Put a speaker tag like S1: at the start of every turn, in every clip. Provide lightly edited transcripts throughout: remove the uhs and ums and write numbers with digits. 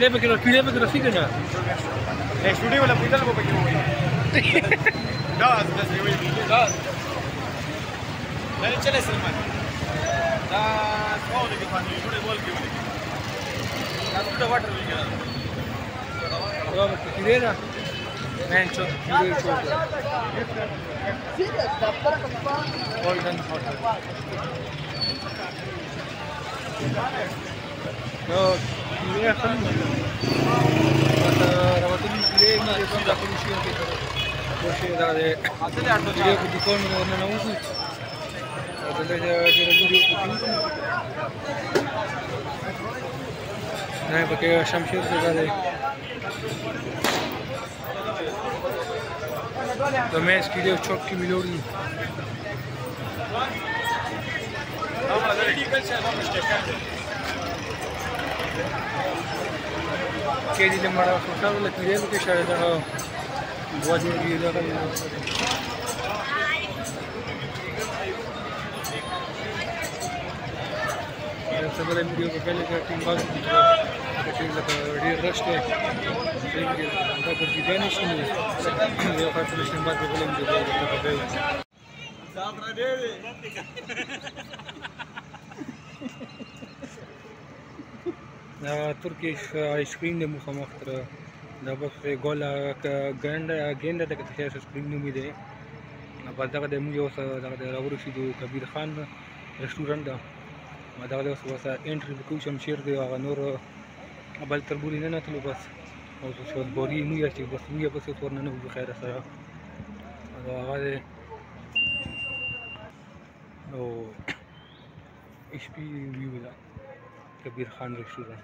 S1: कीड़े पे रसी के ना
S2: स्टूडियो वाला पूछल को पकड़ो दस ये दस नहीं चले सलमान दा कौन के पानी थोड़े बोल के ना थोड़ा वाटर ले गया
S1: तो कीड़े ना मैं चो कीड़े चो गोल्डन वाटर तो कीड़े खन rawatin कीड़े में ये सब pollution के कोशिश कर रहे कीड़े को दुकान में ना उसे तो ले जा के वीडियो को नहीं बके शमशेर से कर रहे तो मैं इस कीड़े को चौक की मिलोड़ी के लिए मरा सोचा वाला कीड़े को के शायद बहुत जोर की लगा सबसे बड़े वीडियो को पहले का टीम बात की ठीक लगा रेडी रश है ठीक है अंदर कर दी देने से ये फाइनल बात बोले मुझे साफ रह दे تركيش سكرين مخمختر دا بس गोला गेंदा तक तैयार स्क्रीन में दे بعد ذاك ده مو ذاك ده راغور في كبير خان रेस्टोरेंट دا ما ذاك ده بس انتري بكوشم شير دي نور قبل تربولي نه تلو بس او شو بوري مو يا بس مو بس ورنا نو بخير سره هذا او ايش بي ولا كبير خان रेस्टोरेंट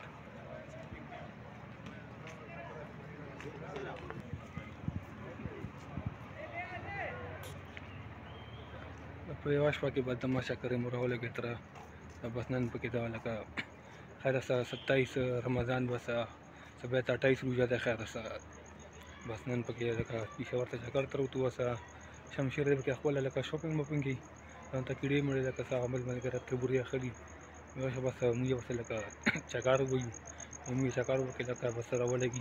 S1: په یو شپه کې به تماشا کرے مرغوله کی طرح بس نن پکې دا لکه خیر سره 27 رمضان بس سبه 28 روزه ده خیر سره بس نن پکې لکه پیښور ته چکر تر وته وسه شمشیر دې پکې خپل لکه شاپینګ مپینګ کی ته کېډې مړې لکه څنګه عمل ملګری تربوري اخلي یو شپه بس موږ بس لکه چکر وایو موږ چکر وکړه لکه بس راولګي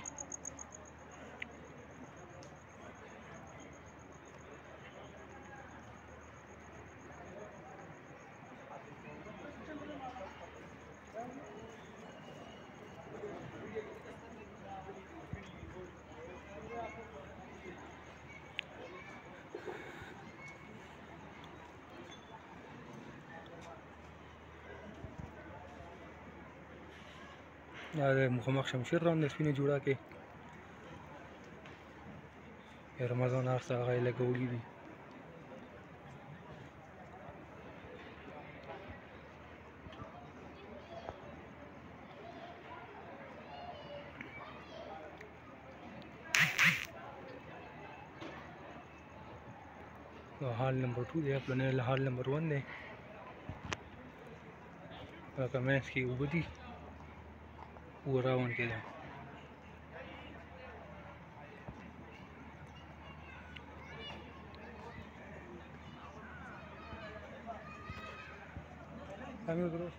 S1: مخمخ شمشیر راوند سپینه جوړه کې رمضان هر څه هغه لګولي دي حال نمبر 2 دی خپل نه حال نمبر 1 دی هغه مېس کې وبدي وراون كده عامل دروسه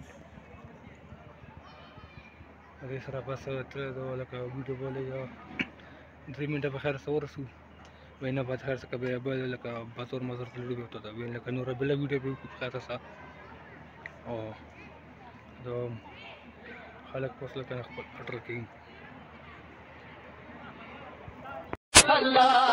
S1: هذه سره بس تر ولا كفيديو بولي 3 منټه په خیر سره ورسو وینا بعد خیر څه کبه بل لکه باتور مزر تللی وته دا وین لکه نور بل ویډیو په خاطر سره او دا خلق فصل كان خپل اټر کوي الله